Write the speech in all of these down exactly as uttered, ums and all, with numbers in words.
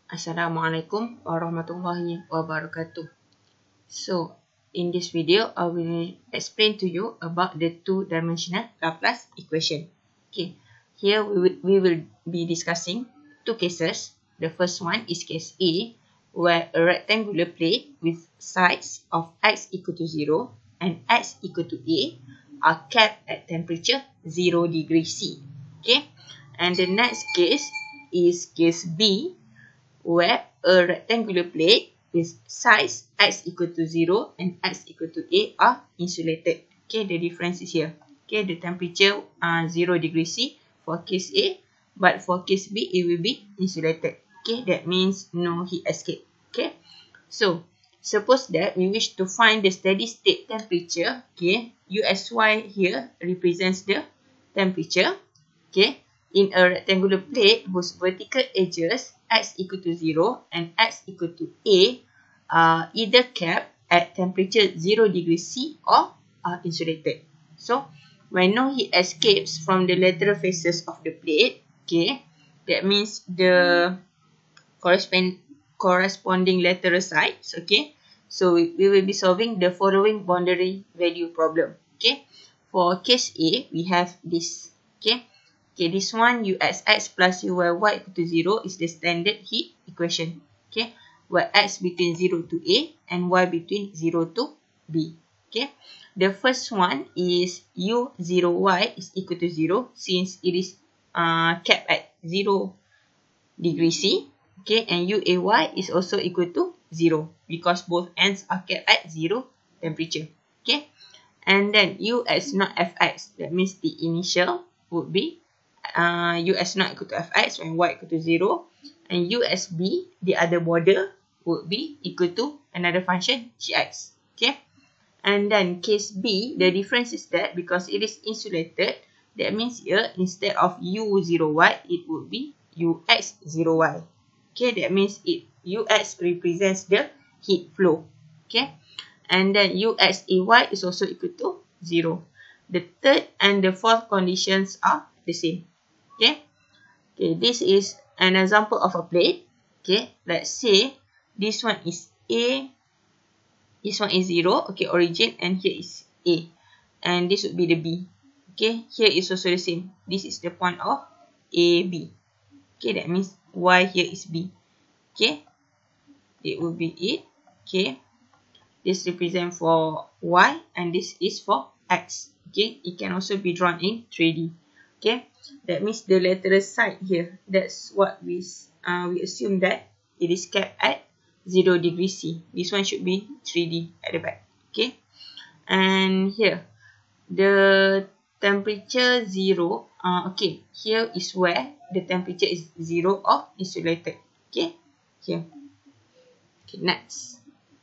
Assalamualaikum warahmatullahi wabarakatuh. So, in this video, I will explain to you about the two-dimensional Laplace equation. Okay, here we will, we will be discussing two cases. The first one is case A, where a rectangular plate with sides of x equal to zero and x equal to A are kept at temperature zero degrees C. Okay, and the next case is case B, where a rectangular plate with size x equal to zero and x equal to A are insulated. Okay, the difference is here. Okay, the temperature uh, zero degrees C for case A, but for case B, it will be insulated. Okay, that means no heat escape. Okay, so suppose that we wish to find the steady state temperature. Okay, U S Y here represents the temperature. Okay, in a rectangular plate whose vertical edges x equal to zero and x equal to A are either kept at temperature zero degrees C or are insulated. So, when no heat escapes from the lateral faces of the plate, okay, that means the correspond, corresponding lateral sides, okay, so we, we will be solving the following boundary value problem. Okay, for case A, we have this. Okay, okay, this one U S X plus U Y Y equal to zero is the standard heat equation. Okay, where X between zero to A and Y between zero to B. Okay, the first one is U zero Y is equal to zero since it is uh, kept at zero degrees C. Okay, and U A Y is also equal to zero because both ends are kept at zero temperature. Okay, and then U S not F X, that means the initial would be uh, U S not equal to F X when Y equal to zero, and U S B, the other border, would be equal to another function G X. Okay, and then case B, the difference is that because it is insulated, that means here instead of U zero Y, it would be U X zero Y. Okay, that means it U X represents the heat flow. Okay, and then U X A Y is also equal to zero. The third and the fourth conditions are the same. Okay, okay, this is an example of a plate. Okay, let's say this one is A, this one is zero, okay, origin, and here is A, and this would be the B. Okay, here is also the same. This is the point of A, B. Okay, that means Y here is B. Okay, it will be it. Okay, this represents for Y and this is for X. Okay, it can also be drawn in three D. Okay, that means the lateral side here, that's what we uh, we assume that it is kept at zero degrees C. This one should be three D at the back. Okay, and here the temperature zero. Uh, okay, here is where the temperature is zero or insulated. Okay, here. Okay, next.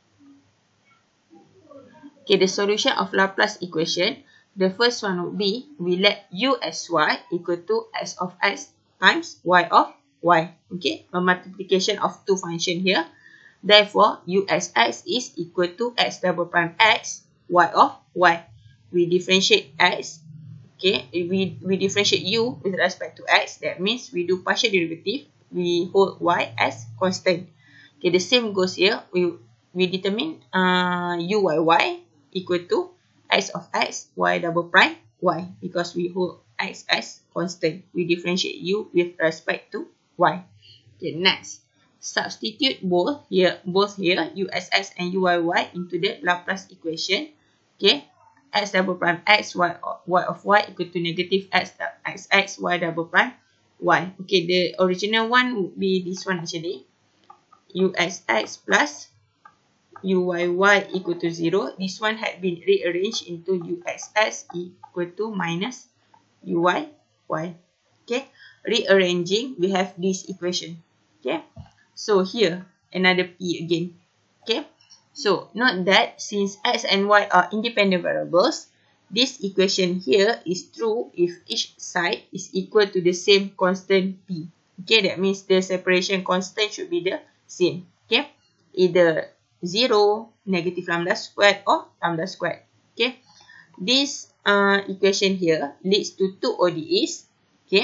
Okay, the solution of Laplace equation. The first one would be, we let U S Y equal to S of X times Y of Y. Okay, a multiplication of two functions here. Therefore, U S X is equal to X double prime X, Y of Y. We differentiate X. Okay, we, we differentiate U with respect to X. That means we do partial derivative. We hold Y as constant. Okay, the same goes here. We, we determine uh, U Y Y equal to X of X, Y double prime Y, because we hold X as constant. We differentiate U with respect to Y. Okay, next. Substitute both here, both here, U S X and U Y Y into the Laplace equation. Okay, X double prime X, Y, Y of Y equal to negative X, X, X, Y double prime Y. Okay, the original one would be this one actually. U S X plus U Y Y equal to zero. This one had been rearranged into U X X equal to minus U Y Y. Okay, rearranging, we have this equation. Okay, so here another P again. Okay, so note that since X and Y are independent variables, this equation here is true if each side is equal to the same constant P. Okay, that means the separation constant should be the same. Okay, either zero, negative lambda squared, or lambda squared. Okay, this uh, equation here leads to two O D Es. Okay,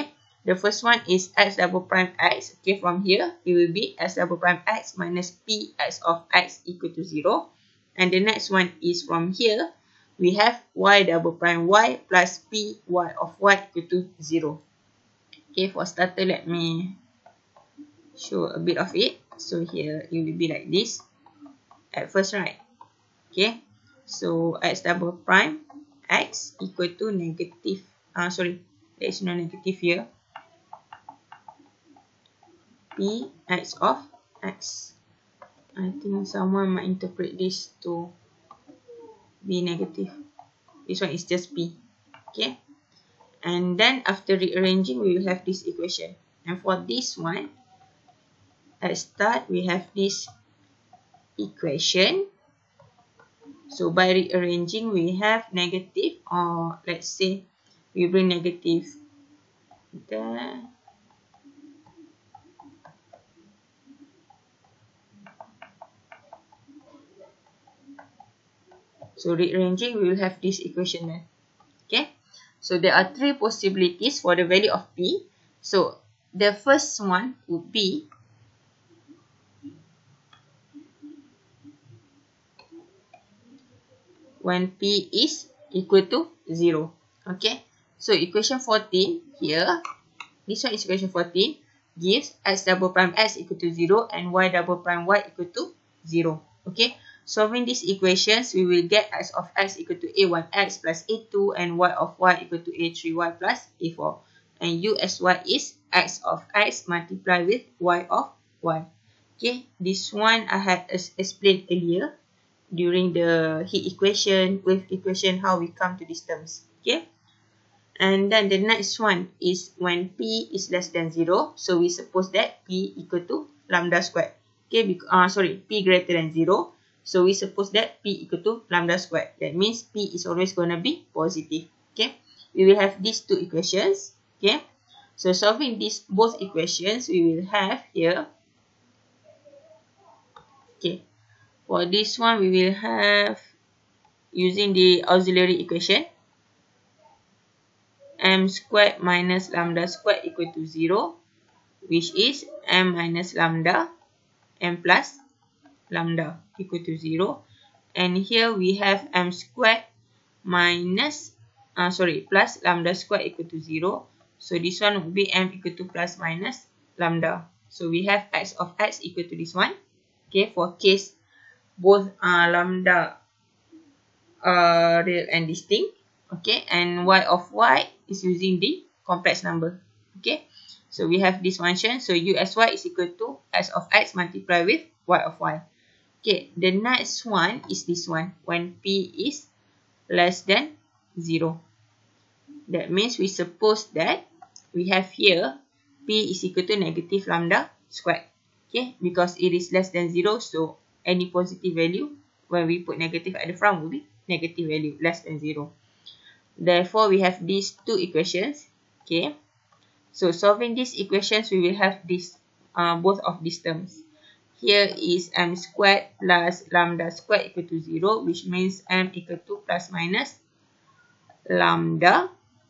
The first one is x double prime x. Okay, from here, it will be x double prime x minus px of x equal to zero. And the next one is from here, we have y double prime y plus py of y equal to zero. Okay, for starter, let me show a bit of it. So here, it will be like this. At first, right? Okay, so x double prime x equal to negative. Ah, uh, sorry, there is no negative here. P x of x. I think someone might interpret this to be negative. This one is just P. Okay. And then after rearranging, we will have this equation. And for this one, at start, we have this equation. So by rearranging, we have negative, or let's say we bring negative there. So rearranging, we will have this equation then. Okay. So there are three possibilities for the value of P. So the first one would be when P is equal to zero. Okay. So equation fourteen here, this one is equation fourteen, gives x double prime x equal to zero and y double prime y equal to zero. Okay. Solving these equations, we will get x of x equal to a one x plus a two and y of y equal to a three y plus a four. And u as y is x of x multiplied with y of y. Okay, this one I had explained earlier during the heat equation, wave equation, how we come to these terms. Okay, and then the next one is when P is less than zero. So we suppose that P equal to lambda squared. Okay, because, uh, sorry, P greater than zero. So we suppose that P equal to lambda squared. That means P is always going to be positive. Okay. We will have these two equations. Okay. So solving these both equations, we will have here. Okay. For this one, we will have using the auxiliary equation. M squared minus lambda squared equal to zero. Which is M minus lambda. M plus lambda equal to zero, and here we have m squared minus uh, sorry plus lambda squared equal to zero. So this one would be m equal to plus minus lambda. So we have x of x equal to this one. Okay, for case both uh, lambda are real and distinct. Okay, and y of y is using the complex number. Okay, so we have this function. So u as y is equal to x of x multiplied with y of y. Okay, the next one is this one, when P is less than zero. That means we suppose that we have here P is equal to negative lambda squared. Okay, because it is less than zero, so any positive value, when we put negative at the front, will be negative value, less than zero. Therefore, we have these two equations. Okay, so solving these equations, we will have this uh, both of these terms. Here is m squared plus lambda squared equal to zero, which means m equal to plus minus lambda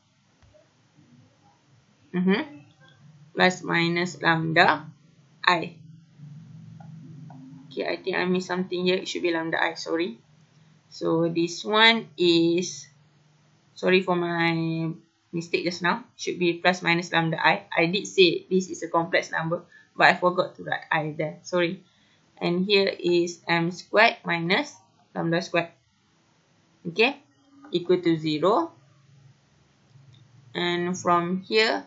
mm-hmm, plus minus lambda I. Okay, I think I missed something here. It should be lambda I, sorry. So this one is, sorry for my mistake just now, should be plus minus lambda I. I did say this is a complex number, but I forgot to write I there. Sorry. And here is m squared minus lambda squared. Okay. Equal to zero. And from here,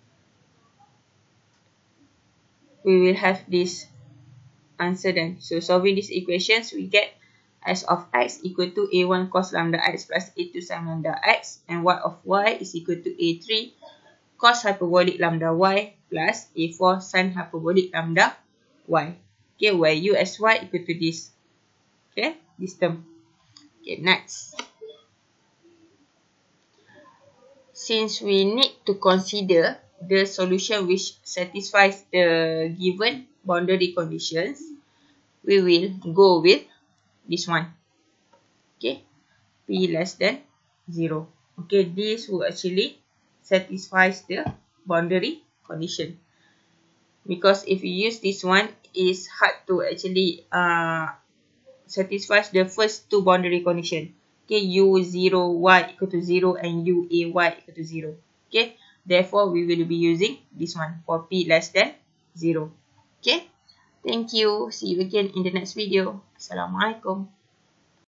we will have this answer then. So solving these equations, we get x of x equal to a one cos lambda x plus a two sin lambda x. And y of y is equal to a three cos hyperbolic lambda y plus a four sin hyperbolic lambda y. Okay, where u as y equal to this. Okay, this term. Okay, next. Since we need to consider the solution which satisfies the given boundary conditions, we will go with this one. Okay, P less than zero. Okay, this will actually satisfies the boundary condition. Because if you use this one, it's hard to actually uh, satisfy the first two boundary condition. Okay, u zero y equal to zero and u a y equal to zero. Okay, therefore we will be using this one for p less than zero. Okay, thank you. See you again in the next video. Assalamualaikum.